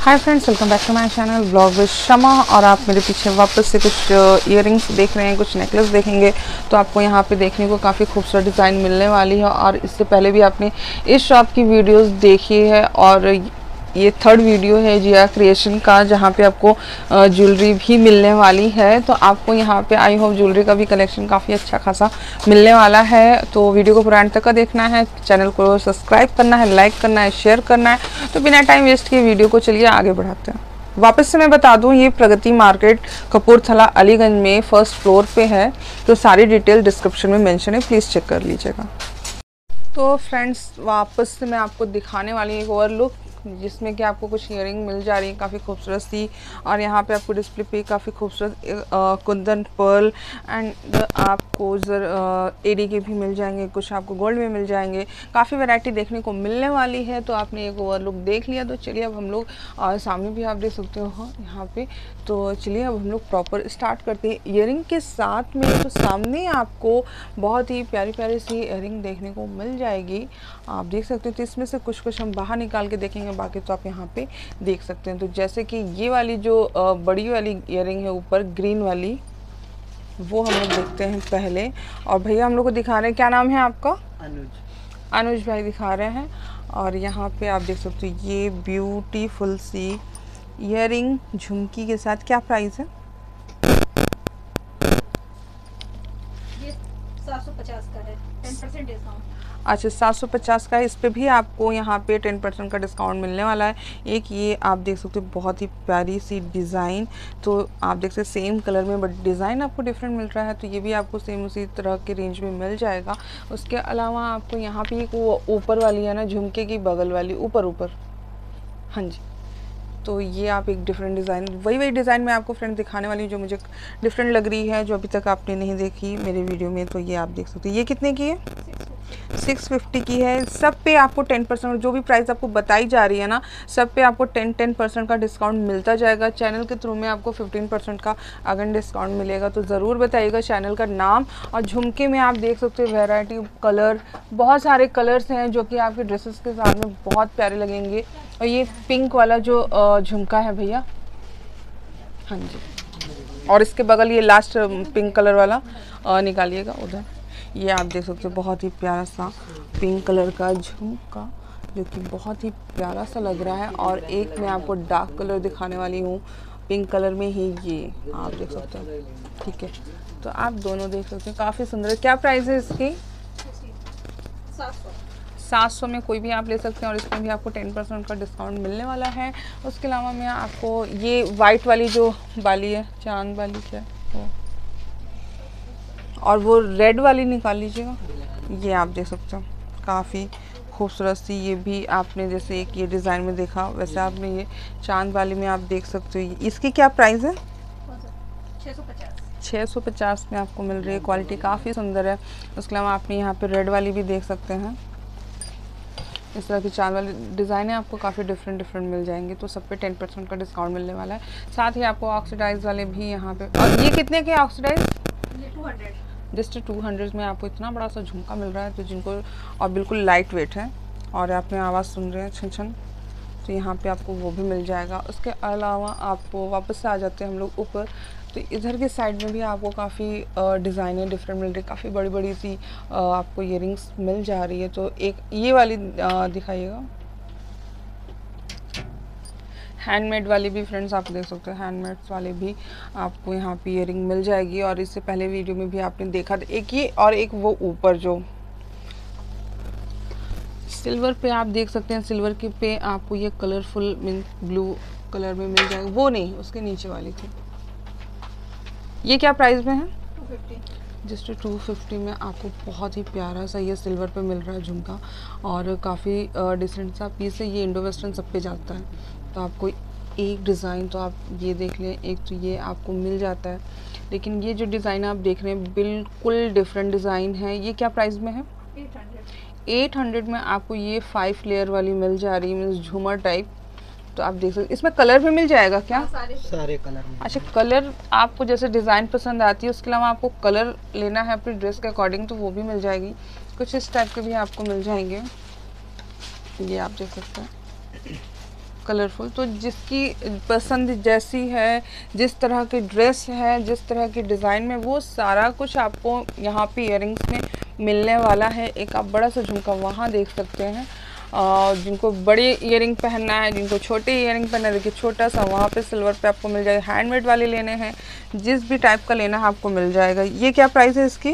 Hi friends, welcome back to my channel blog with Shama. और आप मेरे पीछे वापस से कुछ इयररिंग्स देख रहे हैं, कुछ नेकलेस देखेंगे तो आपको यहाँ पे देखने को काफ़ी खूबसूरत डिज़ाइन मिलने वाली है। और इससे पहले भी आपने इस शॉप की वीडियोस देखी है और ये थर्ड वीडियो है जिया क्रिएशन का, जहाँ पे आपको ज्वेलरी भी मिलने वाली है। तो आपको यहाँ पे आई होप ज्वेलरी का भी कलेक्शन काफ़ी अच्छा खासा मिलने वाला है। तो वीडियो को पूरा अंत तक का देखना है, चैनल को सब्सक्राइब करना है, लाइक करना है, शेयर करना है। तो बिना टाइम वेस्ट किए वीडियो को चलिए आगे बढ़ाते हैं। वापस से मैं बता दूं, ये प्रगति मार्केट कपूरथला अलीगंज में फर्स्ट फ्लोर पे है। तो सारी डिटेल डिस्क्रिप्शन में मेंशन है, प्लीज़ चेक कर लीजिएगा। तो फ्रेंड्स, वापस से मैं आपको दिखाने वाली एक ओवरलुक जिसमें कि आपको कुछ इयरिंग मिल जा रही है काफ़ी खूबसूरत सी। और यहाँ पे आपको डिस्प्ले पे काफ़ी खूबसूरत कुंदन पर्ल एंड आपको एडी के भी मिल जाएंगे, कुछ आपको गोल्ड में मिल जाएंगे। काफ़ी वैरायटी देखने को मिलने वाली है। तो आपने एक ओवरलुक देख लिया, तो चलिए अब हम लोग सामने भी आप देख सकते हो यहाँ पे। तो चलिए अब हम लोग प्रॉपर स्टार्ट करते हैं इयरिंग के साथ में। तो सामने आपको बहुत ही प्यारी प्यारी सी इयरिंग देखने को मिल जाएगी, आप देख सकते हो। तो इसमें से कुछ हम बाहर निकाल के देखेंगे, बाकी तो आप यहाँ पे देख सकते हैं। तो जैसे कि ये वाली जो बड़ी वाली इयरिंग है ऊपर ग्रीन वाली, वो हम लोग देखते हैं पहले। और भैया हम लोग को दिखा रहे हैं, क्या नाम है आपका? अनुज भाई दिखा रहे हैं। और यहाँ पे आप देख सकते हो ये ब्यूटीफुल सी इयरिंग झुमकी के साथ। क्या प्राइस है? ये 750 का है, 10% डिस्काउंट। अच्छा, 750 का है। इस पे भी आपको यहाँ पे 10% का डिस्काउंट मिलने वाला है। एक ये आप देख सकते हो बहुत ही प्यारी सी डिज़ाइन। तो आप देख सकते सेम कलर में बट डिज़ाइन आपको डिफरेंट मिल रहा है। तो ये भी आपको सेम उसी तरह के रेंज में मिल जाएगा। उसके अलावा आपको यहाँ पे एक वो ऊपर वाली है ना, झुमके की बगल वाली ऊपर, हाँ जी। तो ये आप एक डिफरेंट डिज़ाइन, वही डिज़ाइन मैं आपको फ्रेंड दिखाने वाली हूँ जो मुझे डिफरेंट लग रही है, जो अभी तक आपने नहीं देखी मेरे वीडियो में। तो ये आप देख सकते हो। ये कितने की है? 650 की है। सब पे आपको 10%, जो भी प्राइस आपको बताई जा रही है ना, सब पे आपको 10% का डिस्काउंट मिलता जाएगा। चैनल के थ्रू में आपको 15% का अगर डिस्काउंट मिलेगा तो ज़रूर बताइएगा चैनल का नाम। और झुमके में आप देख सकते हो वैरायटी कलर, बहुत सारे कलर्स हैं जो कि आपके ड्रेसेस के साथ में बहुत प्यारे लगेंगे। और ये पिंक वाला जो झुमका है भैया, हाँ जी। और इसके बगल ये लास्ट पिंक कलर वाला निकालिएगा उधर। ये आप देख सकते हो बहुत ही प्यारा सा पिंक कलर का झुमका, जो कि बहुत ही प्यारा सा लग रहा है। और एक मैं आपको डार्क कलर दिखाने वाली हूँ पिंक कलर में ही, ये आप देख सकते हो, ठीक है। तो आप दोनों देख सकते हो, काफ़ी सुंदर है। क्या प्राइस है इसकी? 700 में कोई भी आप ले सकते हैं। और इसमें भी आपको 10% का डिस्काउंट मिलने वाला है। उसके अलावा मैं आपको ये वाइट वाली जो बाली है, चांद वाली क्या है, और वो रेड वाली निकाल लीजिएगा। ये आप देख सकते हो काफ़ी खूबसूरत सी। ये भी आपने जैसे एक ये डिज़ाइन में देखा, वैसे आपने ये चांद वाली में आप देख सकते हो। इसकी क्या प्राइस है? 650 में आपको मिल रही है। क्वालिटी काफ़ी सुंदर है। उसके अलावा आपने यहाँ पे रेड वाली भी देख सकते हैं। इस तरह की चांद वाली डिज़ाइनें आपको काफ़ी डिफरेंट मिल जाएंगी। तो सब पे 10% का डिस्काउंट मिलने वाला है। साथ ही आपको ऑक्सीडाइज वाले भी यहाँ पे। और ये कितने के ऑक्सीडाइज? ये 200, जस्ट 200 में आपको इतना बड़ा सा झुमका मिल रहा है। तो जिनको, और बिल्कुल लाइट वेट है। और आपने आवाज़ सुन रहे हैं छन छन, तो यहाँ पे आपको वो भी मिल जाएगा। उसके अलावा आपको वापस से आ जाते हैं हम लोग ऊपर। तो इधर के साइड में भी आपको काफ़ी डिज़ाइनें डिफरेंट मिल रही, काफ़ी बड़ी बड़ी सी आपको इयरिंग्स मिल जा रही है। तो एक ये वाली दिखाइएगा, हैंडमेड वाली भी फ्रेंड्स आप देख सकते हैं। हैंडमेड्स वाले भी आपको यहाँ पे इयरिंग मिल जाएगी। और इससे पहले वीडियो में भी आपने देखा था एक ये, और एक वो ऊपर जो सिल्वर पे आप देख सकते हैं। सिल्वर के पे आपको ये कलरफुल मीन ब्लू कलर में मिल जाएगा। वो नहीं, उसके नीचे वाली थी। ये क्या प्राइस में है? 250। जस्ट 250 में आपको बहुत ही प्यारा सा ये सिल्वर पे मिल रहा है झुमका। और काफ़ी डिसेंट सा पीस है। ये इंडो वेस्टर्न सब पे जाता है। तो आपको एक डिज़ाइन तो आप ये देख लें, एक तो ये आपको मिल जाता है। लेकिन ये जो डिज़ाइन आप देख रहे हैं बिल्कुल डिफरेंट डिज़ाइन है। ये क्या प्राइस में है? 800 में आपको ये 5 लेयर वाली मिल जा रही है, मीन्स झूमर टाइप। तो आप देख सकते, इसमें कलर भी मिल जाएगा क्या? सारे कलर में। अच्छा, कलर आपको जैसे डिज़ाइन पसंद आती है, उसके अलावा आपको कलर लेना है अपनी ड्रेस के अकॉर्डिंग, तो वो भी मिल जाएगी। कुछ इस टाइप के भी आपको मिल जाएंगे। ये आप देख सकते हैं, कलरफुल। तो जिसकी पसंद जैसी है, जिस तरह की ड्रेस है, जिस तरह की डिज़ाइन में, वो सारा कुछ आपको यहाँ पे इयररिंग्स में मिलने वाला है। एक आप बड़ा सा झुमका वहाँ देख सकते हैं, जिनको बड़े इयरिंग पहनना है, जिनको छोटे इयरिंग पहनना है, देखिए छोटा सा वहाँ पे सिल्वर पे आपको मिल जाएगा। हैंडमेड वाले लेने हैं, जिस भी टाइप का लेना है आपको मिल जाएगा। ये क्या प्राइस है इसकी?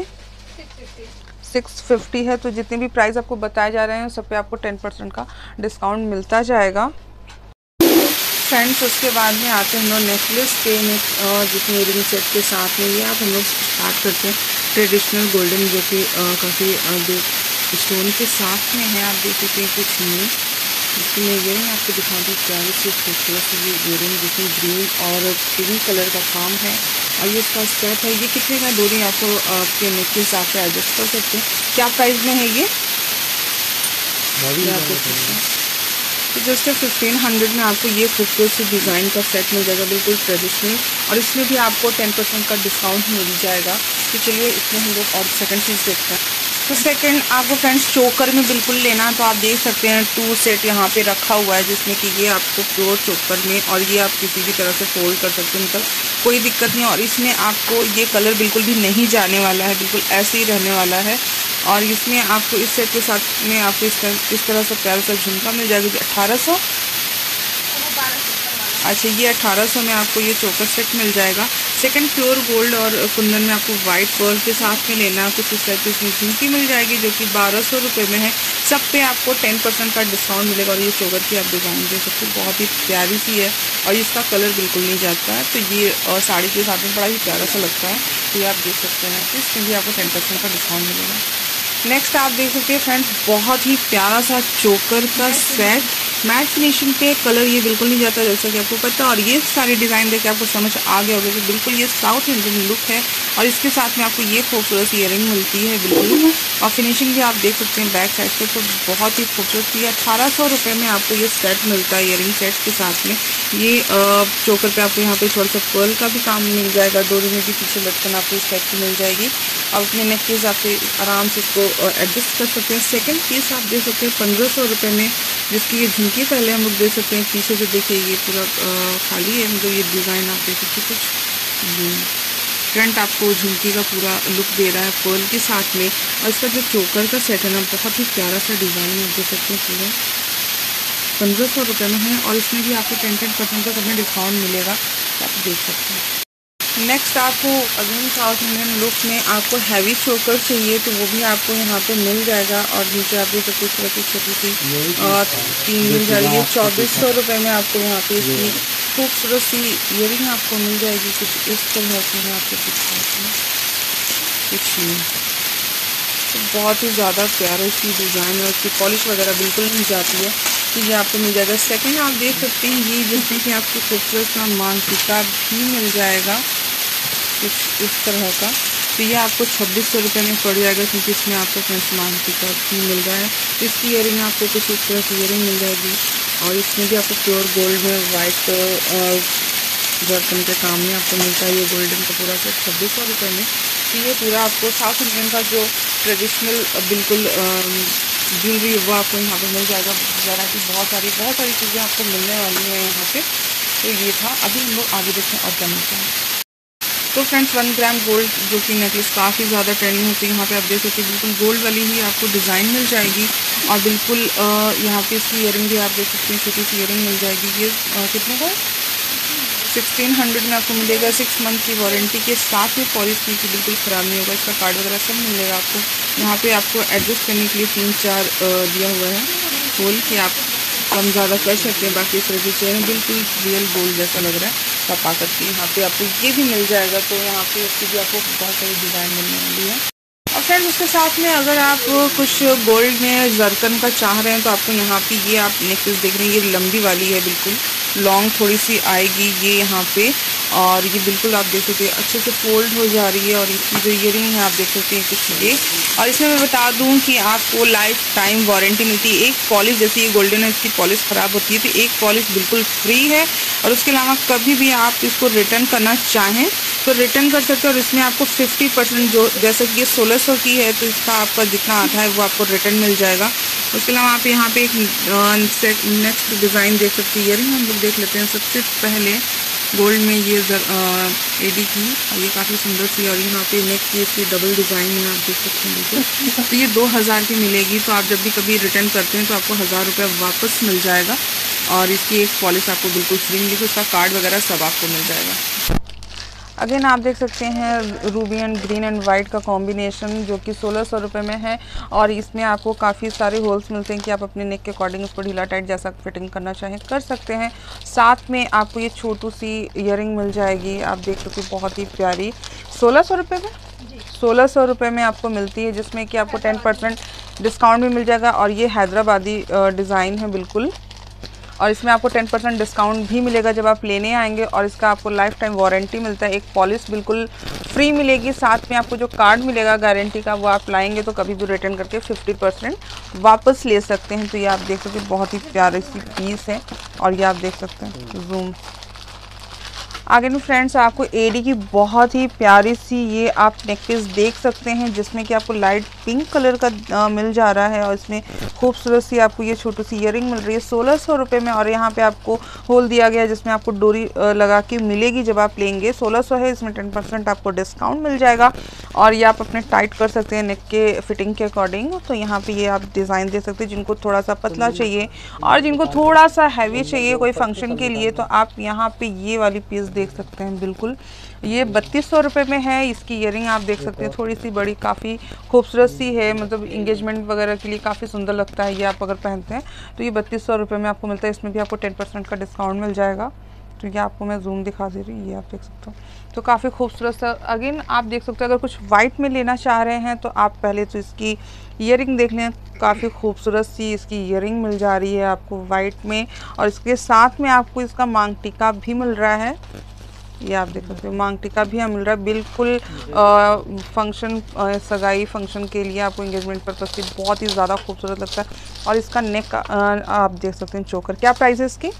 650 है। तो जितने भी प्राइस आपको बताए जा रहे हैं सब पे आपको 10% का डिस्काउंट मिलता जाएगा। फ्रेंड्स उसके बाद में आते हैं हम लोग नेकलेस पे, जिसमें इयरिंग सेट के साथ में ये आप हम लोग स्टार्ट करते हैं ट्रेडिशनल गोल्डन, जो कि काफ़ी स्टोन के साथ में है। आप देख सकते हैं कुछ नहीं, इसमें इयरिंग आपको दिखा दूँ प्यारी सी खूबसूरत सी इयरिंग, जिसमें ग्रीन और पिंक कलर का काम है। और ये इसका स्टेप है, ये कितने का दूरी आपको आपके नेक के हिसाब से एडजस्ट कर सकते हैं। क्या प्राइस में है ये? तो जस्ट 1500 में आपको ये खूबसूरत सी डिज़ाइन का सेट मिल जाएगा, बिल्कुल ट्रेडिशनल। और इसमें भी आपको 10% का डिस्काउंट मिल जाएगा। तो चलिए इसमें हम लोग और सेकंड चीज़ देखते हैं। तो सेकंड आपको फ्रेंड्स चोकर में बिल्कुल लेना, तो आप देख सकते हैं 2 सेट यहाँ पे रखा हुआ है, जिसमें कि ये आपको प्योर चोकर में, और ये आप किसी भी तरह से फोल्ड कर सकते हैं, मतलब कोई दिक्कत नहीं। और इसमें आपको ये कलर बिल्कुल भी नहीं जाने वाला है, बिल्कुल ऐसे ही रहने वाला है। और इसमें आपको इस सेट के साथ में आपको इस तरह से प्यारा सा झुमका मिल जाएगा, जो 1800। अच्छा, ये 1800 में आपको ये चोकर सेट मिल जाएगा। सेकंड प्योर गोल्ड और कुंदन में आपको वाइट पर्ल के साथ में लेना, कुछ इस टाइप की इसमें झुमकी मिल जाएगी, जो कि 1200 रुपये में है। सब पे आपको 10% का डिस्काउंट मिलेगा। और ये चोकर की आप डिज़ाइन देख सकते हो, बहुत ही प्यारी सी है, और इसका कलर बिल्कुल नहीं जाता है। तो ये साड़ी के साथ में बड़ा ही प्यारा सा लगता है। तो ये आप देख सकते हैं, इसमें भी आपको 10% का डिस्काउंट मिलेगा। नेक्स्ट आप देख सकते हैं फ्रेंड्स, बहुत ही प्यारा सा चोकर का सेट, मैट फिनिशिंग पे, कलर ये बिल्कुल नहीं जाता जैसा कि आपको पता है। और ये सारी डिज़ाइन देख के आपको समझ आ गया होगा कि बिल्कुल ये साउथ इंडियन लुक है। और इसके साथ में आपको ये खूबसूरत इयरिंग मिलती है बिल्कुल। और फिनिशिंग भी आप देख सकते हैं बैक साइड पे, तो बहुत ही खूबसूरत सी 1800 रुपये में आपको ये सेट मिलता है इयरिंग सेट के साथ में। ये चोकर पे आपको यहाँ पे थोड़ा सा पर्ल का भी काम मिल जाएगा, डोरी में भी पीछे लटकन आपको इस टाइप की मिल जाएगी। आप अपने नेक के हिसाब से आराम से इसको एडजस्ट कर सकते हैं। सेकंड पीस आप देख सकते हैं 1500 रुपये में, जिसकी ये झुमकी पहले हम लोग देख सकते हैं। पीछे से देखिए ये पूरा खाली है, मतलब ये डिज़ाइन आप देख सकते हैं, कुछ फ्रंट आपको झुमकी का पूरा लुक दे रहा है पर्ल के साथ में। और इसका जो चोकर का सेट है ना, बहुत ही प्यारा सा डिज़ाइन आप देख सकते हैं, पूरा 1500 रुपये में है। और इसमें भी आपको 10% का सब में डिस्काउंट मिलेगा, तो आप देख सकते हैं। नेक्स्ट आपको अगेन साउथ इंडियन लुक में आपको हैवी चोकर चाहिए, तो वो भी आपको यहाँ पे मिल जाएगा। और नीचे आप देख सकते हैं इस तरह की छोटी सी 3 मिल जा रही है। 2400 रुपये में आपको यहाँ पे इसकी खूबसूरत सी इयरिंग आपको मिल जाएगी, कुछ इस तरह से मैं आपको दिखाती हूँ। कुछ नहीं, तो बहुत ही ज़्यादा प्यारी सी डिज़ाइन है, उसकी पॉलिश वगैरह बिल्कुल नहीं जाती है। तो ये आपको मिल जाएगा। सेकंड आप देख सकते हैं ये जिसमें कि आपको खूबसूरत सा मांगटिका भी मिल जाएगा, कुछ इस तरह का। तो ये आपको 2600 रुपये में पड़ जाएगा, क्योंकि इसमें आपको फ्रेंड्स मांगटिका भी मिल रहा है। इसकी इयरिंग आपको कुछ इस तरह की इयरिंग मिल जाएगी। और इसमें भी आपको प्योर गोल्ड में वाइट जर्कन के काम में आपको मिलता है ये गोल्डन का पूरा सेट 2600 रुपये में। तो ये पूरा आपको साउथ इंडियन का जो ट्रेडिशनल बिल्कुल ज्वेलरी वो आपको यहाँ पे मिल जाएगा। वैरायटी बहुत सारी चीज़ें आपको मिलने वाली हैं यहाँ पे। तो ये था, अभी हम लोग आगे देखते हैं और क्या मिलता है। तो फ्रेंड्स 1 ग्राम गोल्ड जो कि नेकलेस काफ़ी ज़्यादा ट्रेंडिंग होती है, यहाँ पे आप देख सकते हैं बिल्कुल गोल्ड वाली ही आपको डिज़ाइन मिल जाएगी। और बिल्कुल यहाँ पे इसकी इयरिंग भी आप देख सकते हैं, छोटी सी इयरिंग मिल जाएगी। ये कितने का है? 1600 में आपको मिलेगा। 6 मंथ की वारंटी के साथ में, पॉलिश की बिल्कुल ख़राब नहीं होगा। इसका कार्ड वगैरह सब मिलेगा आपको। यहाँ पे आपको एडजस्ट करने के लिए 3-4 दिया हुआ है होल, कि आप कम ज़्यादा कर सकते हैं। बाकी इस तरह की चेन बिल्कुल रियल गोल्ड जैसा लग रहा है, तो आप आकर के यहाँ पे आपको ये भी मिल जाएगा। तो यहाँ पे इसकी भी आपको बहुत सारी डिज़ाइन मिलने वाली है। और फ्रेंड्स उसके साथ में अगर आप कुछ गोल्ड में जर्कन का चाह रहे हैं, तो आपको यहाँ पे ये आप नेकलेस देख रहे हैं, ये लंबी वाली है, बिल्कुल लॉन्ग थोड़ी सी आएगी ये यहाँ पे। और ये बिल्कुल आप देख सकते हैं अच्छे से फोल्ड हो जा रही है। और इसकी जो ईयरिंग है आप देख सकते हैं कुछ ये। और इसमें मैं बता दूं कि आपको लाइफ टाइम वारंटी मिलती है। एक पॉलिश, जैसे ये गोल्डन है, इसकी पॉलिश ख़राब होती है तो एक पॉलिश बिल्कुल फ्री है। और उसके अलावा कभी भी आप इसको रिटर्न करना चाहें तो रिटर्न कर सकते हैं। और इसमें आपको 50%, जो जैसे कि ये 1600 की है तो इसका आपका जितना आता है वो आपको रिटर्न मिल जाएगा। उसके अलावा आप यहाँ पे एक नेक्स्ट डिज़ाइन देख सकते हैं। ईयरिंग हम लोग देख लेते हैं। सबसे पहले गोल्ड में ये एडी की, और ये काफ़ी सुंदर सी, और यहाँ पे नेक की इसकी डबल डिज़ाइन में आप देख सकते हैं बिल्कुल। तो ये 2000 की मिलेगी। तो आप जब भी कभी रिटर्न करते हैं तो आपको 1000 रुपये वापस मिल जाएगा। और इसकी एक पॉलिश आपको बिल्कुल फ्री मिलेगी। उसका कार्ड वगैरह सब आपको मिल जाएगा। अगेन आप देख सकते हैं ruby and green and white का कॉम्बिनेशन, जो कि 1600 रुपये में है। और इसमें आपको काफ़ी सारे होल्स मिलते हैं कि आप अपने नेक के अकॉर्डिंग उसको ढीला टाइट जैसा फिटिंग करना चाहें कर सकते हैं। साथ में आपको ये छोटू सी ईयरिंग मिल जाएगी, आप देख सकते हैं बहुत ही प्यारी। 1600 रुपये में 1600 रुपये में आपको मिलती है, जिसमें कि आपको 10% डिस्काउंट भी मिल जाएगा। और ये हैदराबादी डिज़ाइन है बिल्कुल। और इसमें आपको 10% डिस्काउंट भी मिलेगा जब आप लेने आएंगे। और इसका आपको लाइफ टाइम वारंटी मिलता है। एक पॉलिश बिल्कुल फ्री मिलेगी। साथ में आपको जो कार्ड मिलेगा गारंटी का, वो आप लाएंगे तो कभी भी रिटर्न करके 50% वापस ले सकते हैं। तो ये आप देख सकते हैं बहुत ही प्यारी सी पीस है। और ये आप देख सकते हैं जूम। आगे में फ्रेंड्स आपको एडी की बहुत ही प्यारी सी ये आप नेक पीस देख सकते हैं, जिसमें कि आपको लाइट पिंक कलर का मिल जा रहा है। और इसमें खूबसूरत सी आपको ये छोटी सी ईयरिंग मिल रही है 1600 रुपये में। और यहाँ पे आपको होल दिया गया है जिसमें आपको डोरी लगा के मिलेगी जब आप लेंगे। 1600 है, इसमें 10% आपको डिस्काउंट मिल जाएगा। और ये आप अपने टाइट कर सकते हैं नेक के फिटिंग के अकॉर्डिंग। तो यहाँ पे ये आप डिज़ाइन दे सकते हैं। जिनको थोड़ा सा पतला चाहिए और जिनको थोड़ा सा हैवी चाहिए कोई फंक्शन के लिए, तो आप यहाँ पे ये वाली पीस देख सकते हैं बिल्कुल। ये 3200 रुपये में है। इसकी ईयरिंग आप देख सकते हैं थोड़ी सी बड़ी, काफ़ी खूबसूरत सी है। मतलब इंगेजमेंट वगैरह के लिए काफ़ी सुंदर लगता है ये आप अगर पहनते हैं तो। ये 3200 रुपये में आपको मिलता है। इसमें भी आपको 10% का डिस्काउंट मिल जाएगा। तो ये आपको मैं जूम दिखा दे रही हूँ, ये आप देख सकते हो। तो काफ़ी खूबसूरत सा अगेन आप देख सकते हो। अगर कुछ वाइट में लेना चाह रहे हैं तो आप पहले तो इसकी ईयरिंग देख लें। काफ़ी खूबसूरत सी इसकी ईयरिंग मिल जा रही है आपको वाइट में। और इसके साथ में आपको इसका मांग टीका भी मिल रहा है। ये आप देख सकते हो मांग टीका भी हमें मिल रहा है बिल्कुल। फंक्शन सगाई फंक्शन के लिए आपको एंगेजमेंट पर्पज से बहुत ही ज़्यादा खूबसूरत लगता है। और इसका नेक आप देख सकते हैं चोकर। क्या प्राइस है इसकी?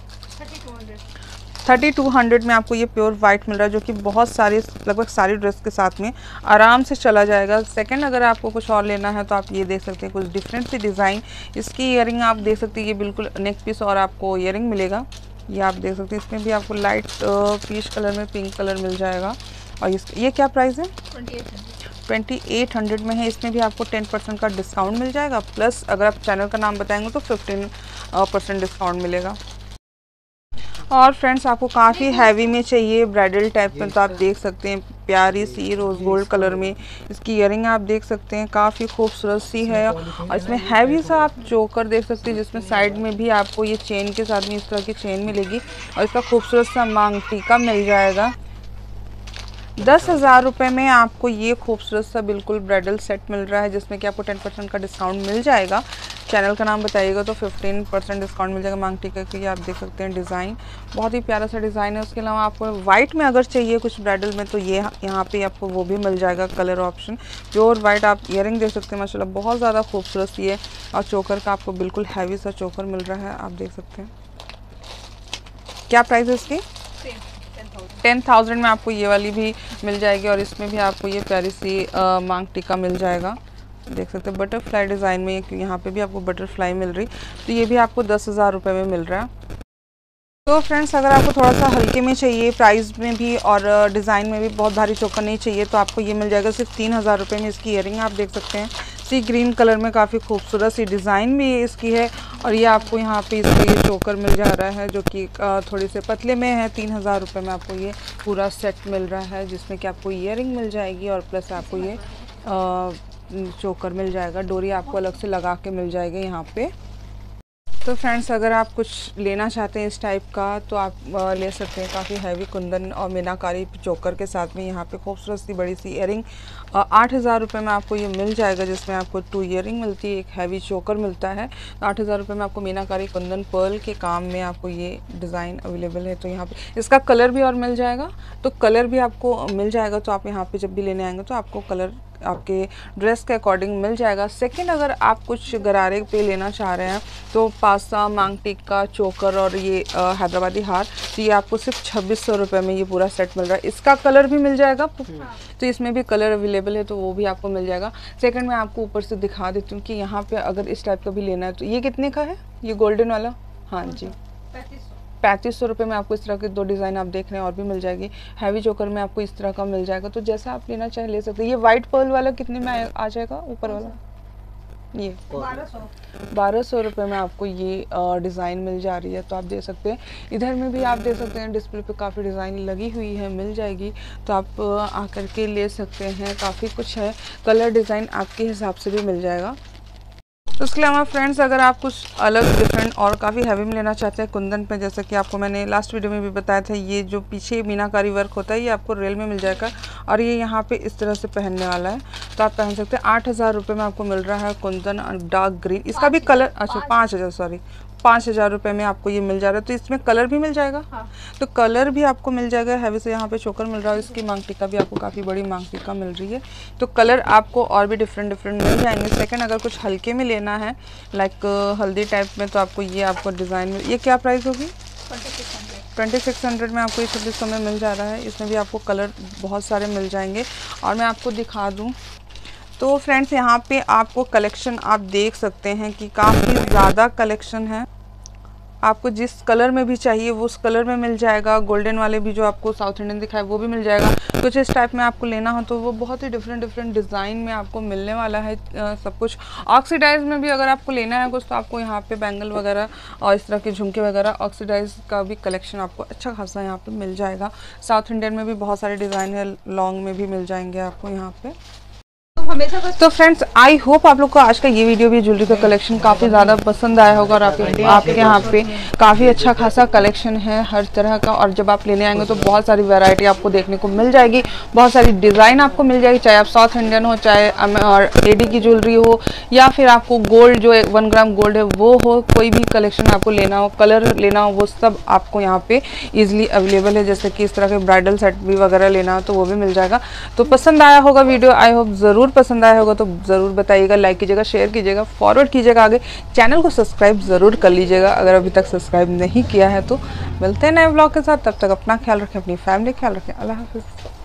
3200 में आपको ये प्योर वाइट मिल रहा है, जो कि बहुत सारी लगभग सारी ड्रेस के साथ में आराम से चला जाएगा। सेकंड अगर आपको कुछ और लेना है तो आप ये देख सकते हैं कुछ डिफरेंट सी डिज़ाइन। इसकी ईयरिंग आप देख सकते हैं, ये बिल्कुल नेक पीस और आपको ईयरिंग मिलेगा। ये आप देख सकते हैं इसमें भी आपको लाइट पीच कलर में पिंक कलर मिल जाएगा। और ये क्या प्राइस है? 2800 में है। इसमें भी आपको 10% का डिस्काउंट मिल जाएगा। प्लस अगर आप चैनल का नाम बताएंगे तो 15% डिस्काउंट मिलेगा। और फ्रेंड्स आपको काफ़ी हैवी में चाहिए ब्राइडल टाइप में, तो आप देख सकते हैं प्यारी सी रोज़ गोल्ड कलर में इसकी ईयरिंग आप देख सकते हैं काफ़ी खूबसूरत सी है। और इसमें हैवी सा आप चोकर देख सकते हैं, जिसमें साइड में भी आपको ये चेन के साथ में इस तरह की चेन मिलेगी। और इसका खूबसूरत सा मांग टीका मिल जाएगा। 10,000 रुपये में आपको ये खूबसूरत सा बिल्कुल ब्राइडल सेट मिल रहा है, जिसमें कि आपको 10% का डिस्काउंट मिल जाएगा। चैनल का नाम बताइएगा तो 15% डिस्काउंट मिल जाएगा। मांग टीका की आप देख सकते हैं डिज़ाइन बहुत ही प्यारा सा डिज़ाइन है। उसके अलावा आपको वाइट में अगर चाहिए कुछ ब्राइडल में तो ये यहाँ पे आपको वो भी मिल जाएगा कलर ऑप्शन। प्योर वाइट आप ईयरिंग देख सकते हैं माशाल्लाह बहुत ज़्यादा खूबसूरत सी है। और चोकर का आपको बिल्कुल हैवी सा चोकर मिल रहा है, आप देख सकते हैं। क्या प्राइस है इसकी? 10,000 में आपको ये वाली भी मिल जाएगी। और इसमें भी आपको ये प्यारी सी मांग टीका मिल जाएगा, देख सकते हैं बटरफ्लाई डिज़ाइन में। यहाँ पे भी आपको बटरफ्लाई मिल रही, तो ये भी आपको 10,000 रुपये में मिल रहा है। तो फ्रेंड्स अगर आपको थोड़ा सा हल्के में चाहिए प्राइस में भी और डिज़ाइन में भी, बहुत भारी चोकर नहीं चाहिए, तो आपको ये मिल जाएगा सिर्फ 3,000 रुपये में। इसकी ईयरिंग आप देख सकते हैं सी ग्रीन कलर में काफ़ी खूबसूरत सी डिज़ाइन भी इसकी है। और ये आपको यहाँ पे इसका ये चोकर मिल जा रहा है, जो कि थोड़ी से पतले में है। 3,000 रुपये में आपको ये पूरा सेट मिल रहा है, जिसमें कि आपको ईयरिंग मिल जाएगी और प्लस आपको ये चोकर मिल जाएगा। डोरी आपको अलग से लगा के मिल जाएगी यहाँ पे। तो फ्रेंड्स, अगर आप कुछ लेना चाहते हैं इस टाइप का तो आप ले सकते हैं। काफ़ी हैवी कुंदन और मीनाकारी चोकर के साथ में यहाँ पे खूबसूरत सी बड़ी सी इयरिंग 8,000 रुपये में आपको ये मिल जाएगा, जिसमें आपको 2 इयरिंग मिलती है, एक हैवी चोकर मिलता है। 8,000 रुपये में आपको मीनाकारी कुंदन पर्ल के काम में आपको ये डिज़ाइन अवेलेबल है। तो यहाँ पे इसका कलर भी और मिल जाएगा, तो कलर भी आपको मिल जाएगा। तो आप यहाँ पे जब भी लेने आएंगे तो आपको कलर आपके ड्रेस के अकॉर्डिंग मिल जाएगा। सेकंड, अगर आप कुछ गरारे पे लेना चाह रहे हैं तो पासा, मांग टिक्का, चोकर और ये हैदराबादी हार, तो ये आपको सिर्फ 2600 रुपये में ये पूरा सेट मिल रहा है। इसका कलर भी मिल जाएगा, तो इसमें भी कलर अवेलेबल है, तो वो भी आपको मिल जाएगा। सेकंड, मैं आपको ऊपर से दिखा देती हूँ कि यहाँ पे अगर इस टाइप का भी लेना है तो ये कितने का है, ये गोल्डन वाला? हाँ जी, 3500 रुपये में आपको इस तरह के 2 डिज़ाइन आप देख रहे हैं और भी मिल जाएगी। हैवी चोकर में आपको इस तरह का मिल जाएगा, तो जैसा आप लेना चाहे ले सकते हैं। ये वाइट पर्ल वाला कितने में आ जाएगा ऊपर वाला? ये 1200 रुपये में आपको ये डिज़ाइन मिल जा रही है, तो आप दे सकते हैं। इधर में भी आप दे सकते हैं, डिस्प्ले पे काफ़ी डिज़ाइन लगी हुई है, मिल जाएगी, तो आप आकर के ले सकते हैं। काफ़ी कुछ है, कलर डिज़ाइन आपके हिसाब से भी मिल जाएगा। उसके अलावा फ्रेंड्स, अगर आप कुछ अलग डिफरेंट और काफ़ी हैवी में लेना चाहते हैं कुंदन पे, जैसे कि आपको मैंने लास्ट वीडियो में भी बताया था, ये जो पीछे मीनाकारी वर्क होता है ये आपको रियल में मिल जाएगा और ये यहाँ पे इस तरह से पहनने वाला है, तो आप पहन सकते हैं। 8,000 रुपये में आपको मिल रहा है कुंदन डार्क ग्रीन। इसका भी कलर, अच्छा 5,000 रुपये में आपको ये मिल जा रहा है, तो इसमें कलर भी मिल जाएगा। हाँ। तो कलर भी आपको मिल जाएगा। हैवी से यहाँ पे चोकर मिल रहा है, इसकी मांग टिक्का भी आपको काफ़ी बड़ी मांग टिक्का मिल रही है, तो कलर आपको और भी डिफरेंट मिल जाएंगे। सेकंड, अगर कुछ हल्के में लेना है लाइक हल्दी टाइप में, तो आपको डिज़ाइन में ये क्या प्राइस होगी? 2600 में आपको ये 2600 में मिल जा रहा है। इसमें भी आपको कलर बहुत सारे मिल जाएंगे और मैं आपको दिखा दूँ तो फ्रेंड्स, यहाँ पे आपको कलेक्शन आप देख सकते हैं कि काफ़ी ज़्यादा कलेक्शन है। आपको जिस कलर में भी चाहिए वो उस कलर में मिल जाएगा। गोल्डन वाले भी जो आपको साउथ इंडियन दिखाए वो भी मिल जाएगा। कुछ इस टाइप में आपको लेना हो तो वो बहुत ही डिफरेंट डिज़ाइन में आपको मिलने वाला है सब कुछ। ऑक्सीडाइज में भी अगर आपको लेना है कुछ तो आपको यहाँ पे बैंगल वगैरह और इस तरह के झुमके वगैरह ऑक्सीडाइज का भी कलेक्शन आपको अच्छा खासा यहाँ पे मिल जाएगा। साउथ इंडियन में भी बहुत सारे डिज़ाइन है, लॉन्ग में भी मिल जाएंगे आपको यहाँ पे। तो फ्रेंड्स, आई होप आप लोग को आज का ये वीडियो भी ज्वेलरी का कलेक्शन काफ़ी ज़्यादा पसंद आया होगा और आपके यहाँ पे काफ़ी अच्छा खासा कलेक्शन है हर तरह का। और जब आप लेने आएंगे तो बहुत सारी वैरायटी आपको देखने को मिल जाएगी, बहुत सारी डिज़ाइन आपको मिल जाएगी, चाहे आप साउथ इंडियन हो, चाहे लेडी की ज्वेलरी हो, या फिर आपको गोल्ड जो 1 ग्राम गोल्ड है वो हो, कोई भी कलेक्शन आपको लेना हो, कलर लेना हो, वो सब आपको यहाँ पे ईजिली अवेलेबल है। जैसे कि इस तरह के ब्राइडल सेट भी वगैरह लेना हो तो वो भी मिल जाएगा। तो पसंद आया होगा वीडियो, आई होप ज़रूर पसंद आया होगा, तो ज़रूर बताइएगा, लाइक कीजिएगा, शेयर कीजिएगा, फॉरवर्ड कीजिएगा आगे। चैनल को सब्सक्राइब ज़रूर कर लीजिएगा अगर अभी तक सब्सक्राइब नहीं किया है तो। मिलते हैं नए व्लॉग के साथ, तब तक अपना ख्याल रखें, अपनी फैमिली ख्याल रखें। अल्लाह हाफिज़।